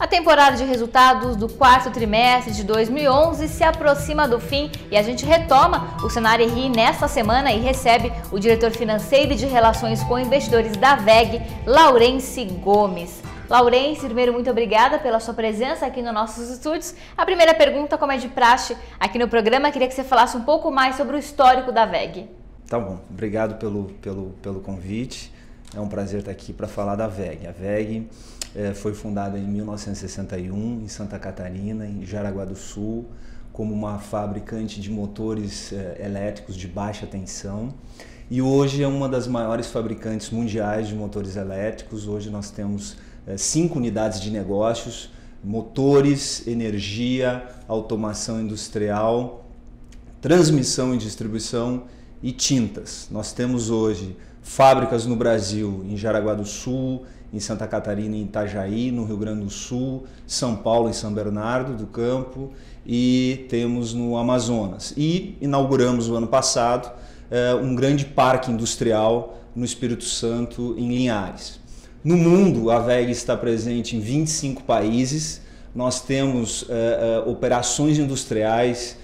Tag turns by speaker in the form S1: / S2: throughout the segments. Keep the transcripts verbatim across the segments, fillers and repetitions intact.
S1: A temporada de resultados do quarto trimestre de dois mil e onze se aproxima do fim e a gente retoma o Cenário R I nesta semana e recebe o diretor financeiro e de relações com investidores da V E G, Laurence Gomes. Laurence, primeiro, muito obrigada pela sua presença aqui nos nossos estúdios. A primeira pergunta, como é de praxe aqui no programa, queria que você falasse um pouco mais sobre o histórico da V E G.
S2: Tá bom, obrigado pelo, pelo, pelo convite. É um prazer estar aqui para falar da V E G. A V E G é, foi fundada em mil novecentos e sessenta e um, em Santa Catarina, em Jaraguá do Sul, como uma fabricante de motores é, elétricos de baixa tensão. E hoje é uma das maiores fabricantes mundiais de motores elétricos. Hoje nós temos é, cinco unidades de negócios: motores, energia, automação industrial, transmissão e distribuição e tintas. Nós temos hoje fábricas no Brasil, em Jaraguá do Sul, em Santa Catarina e em Itajaí, no Rio Grande do Sul, São Paulo, em São Bernardo do Campo, e temos no Amazonas. E inauguramos o ano passado eh, um grande parque industrial no Espírito Santo, em Linhares. No mundo, a V E G está presente em vinte e cinco países. Nós temos eh, eh, operações industriais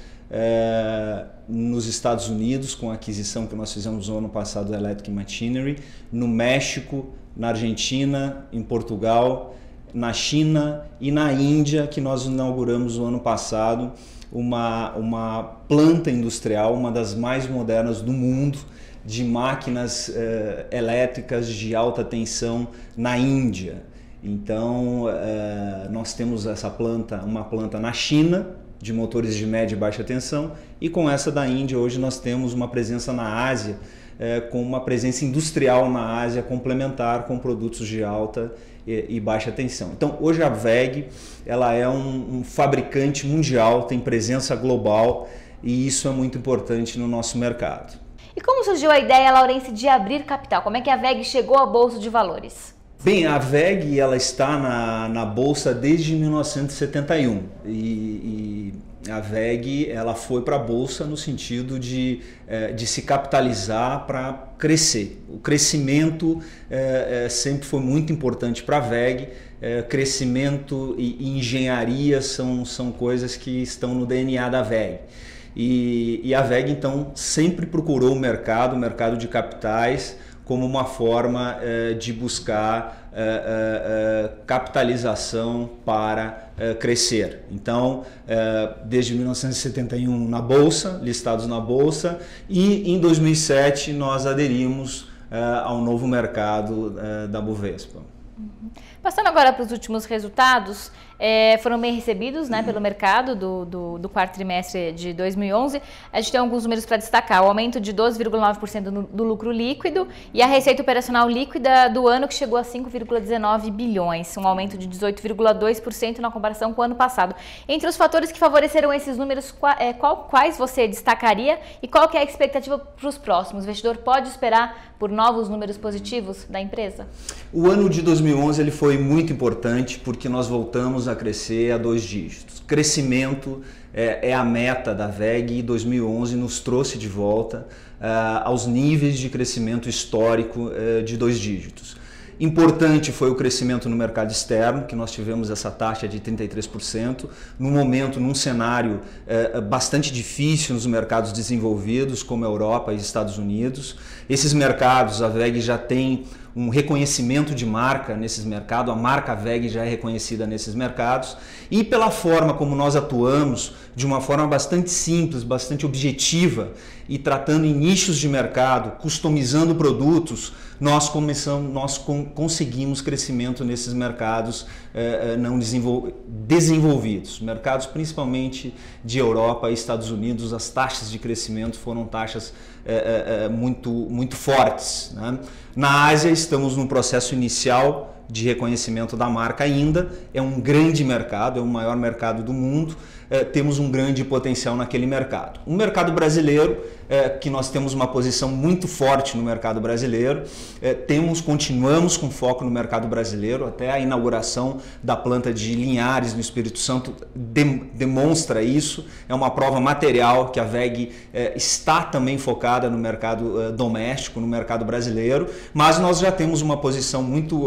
S2: É, nos Estados Unidos, com a aquisição que nós fizemos no ano passado da Electric Machinery, no México, na Argentina, em Portugal, na China e na Índia, que nós inauguramos no ano passado uma, uma planta industrial, uma das mais modernas do mundo, de máquinas eh, elétricas de alta tensão na Índia. Então, eh, nós temos essa planta, uma planta na China, de motores de média e baixa tensão, e com essa da Índia hoje nós temos uma presença na Ásia, é, com uma presença industrial na Ásia complementar com produtos de alta e, e baixa tensão. Então hoje a V E G ela é um, um fabricante mundial, tem presença global e isso é muito importante no nosso mercado.
S1: E como surgiu a ideia, Laurence, de abrir capital? Como é que a V E G chegou à Bolsa de Valores?
S2: Bem, a V E G ela está na, na Bolsa desde mil novecentos e setenta e um e, e a V E G ela foi para a Bolsa no sentido de, de se capitalizar para crescer. O crescimento é, é, sempre foi muito importante para a V E G. É, crescimento e, e engenharia são, são coisas que estão no D N A da V E G. E, e a V E G então sempre procurou o mercado, o mercado de capitais, como uma forma eh, de buscar eh, eh, capitalização para eh, crescer. Então, eh, desde mil novecentos e setenta e um na Bolsa, listados na Bolsa, e em dois mil e sete nós aderimos eh, ao novo mercado eh, da Bovespa.
S1: Uhum. Passando agora para os últimos resultados, é, foram bem recebidos, né, pelo mercado do, do, do quarto trimestre de dois mil e onze. A gente tem alguns números para destacar: o aumento de doze vírgula nove por cento do, do lucro líquido e a receita operacional líquida do ano, que chegou a cinco vírgula dezenove bilhões, um aumento de dezoito vírgula dois por cento na comparação com o ano passado. Entre os fatores que favoreceram esses números, qual, é, qual, quais você destacaria e qual que é a expectativa para os próximos? O investidor pode esperar por novos números positivos da empresa?
S2: O ano de dois mil e onze ele foi muito importante porque nós voltamos a crescer a dois dígitos. Crescimento é, é a meta da V E G e dois mil e onze nos trouxe de volta uh, aos níveis de crescimento histórico uh, de dois dígitos. Importante foi o crescimento no mercado externo, que nós tivemos essa taxa de trinta e três por cento, no momento, num cenário eh, bastante difícil nos mercados desenvolvidos, como a Europa e Estados Unidos. Esses mercados, a V E G já tem um reconhecimento de marca nesses mercados, a marca V E G já é reconhecida nesses mercados, e pela forma como nós atuamos, de uma forma bastante simples, bastante objetiva, e tratando em nichos de mercado, customizando produtos, nós, começamos, nós com, conseguimos crescimento nesses mercados eh, não desenvol, desenvolvidos. Mercados principalmente de Europa e Estados Unidos, as taxas de crescimento foram taxas eh, eh, muito, muito fortes, né? Na Ásia estamos num processo inicial de reconhecimento da marca ainda, é um grande mercado, é o maior mercado do mundo, é, temos um grande potencial naquele mercado. O mercado brasileiro, é, que nós temos uma posição muito forte no mercado brasileiro, é, temos, continuamos com foco no mercado brasileiro, até a inauguração da planta de Linhares no Espírito Santo de, demonstra isso, é uma prova material que a V E G é, está também focada no mercado é, doméstico, no mercado brasileiro, mas nós já temos uma posição muito é,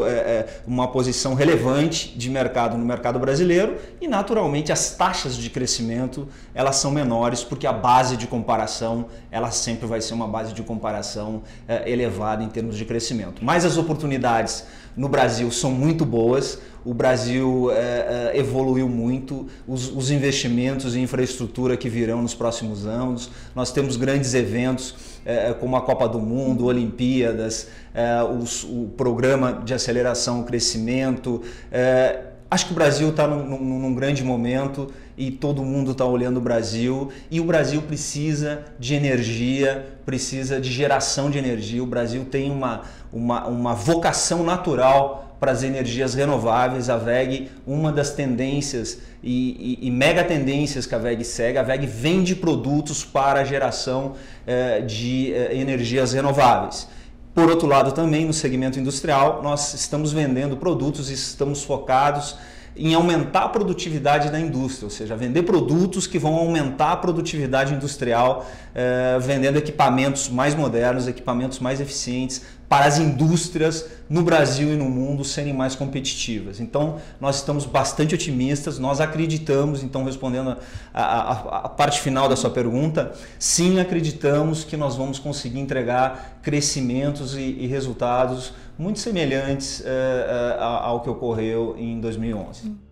S2: é, uma posição relevante de mercado no mercado brasileiro e, naturalmente, as taxas de crescimento elas são menores porque a base de comparação ela sempre vai ser uma base de comparação é, elevada em termos de crescimento. Mas as oportunidades no Brasil são muito boas, o Brasil é, é, evoluiu muito, os, os investimentos em infraestrutura que virão nos próximos anos, nós temos grandes eventos é, como a Copa do Mundo, Olimpíadas, é, os, o programa de aceleração, crescimento. É, acho que o Brasil está num, num, num grande momento e todo mundo está olhando o Brasil e o Brasil precisa de energia, precisa de geração de energia. O Brasil tem uma, uma, uma vocação natural para as energias renováveis. A WEG, uma das tendências e, e, e mega tendências que a WEG segue, a WEG vende produtos para a geração eh, de eh, energias renováveis. Por outro lado, também no segmento industrial, nós estamos vendendo produtos e estamos focados em aumentar a produtividade da indústria, ou seja, vender produtos que vão aumentar a produtividade industrial, eh, vendendo equipamentos mais modernos, equipamentos mais eficientes para as indústrias no Brasil e no mundo serem mais competitivas. Então, nós estamos bastante otimistas, nós acreditamos, então respondendo a, a, a parte final da sua pergunta, sim, acreditamos que nós vamos conseguir entregar crescimentos e, e resultados muito semelhantes uh, uh, ao que ocorreu em dois mil e onze.